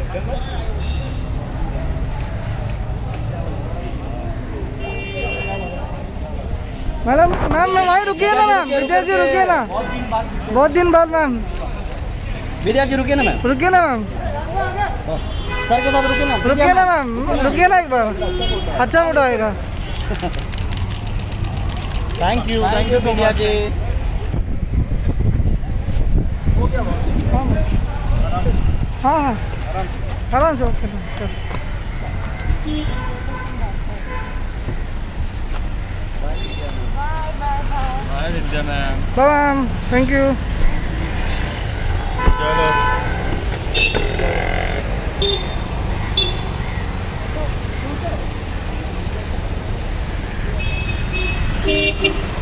Madam ma'am मैं वहीं रुकिए ना मैम, विद्या जी रुकिए ना, बहुत दिन बाद मैम। विद्या जी रुकिए ना मैम, रुकिए ना मैम, सर के साथ रुकिए ना, रुकिए ना मैम, रुकिए ना एक बार, अच्छा फोटो आएगा। Thank you Vidya ji. हाँ हाँ आराम से okay. Bye Vidya ma'am. Bye ma'am, thank you. चलो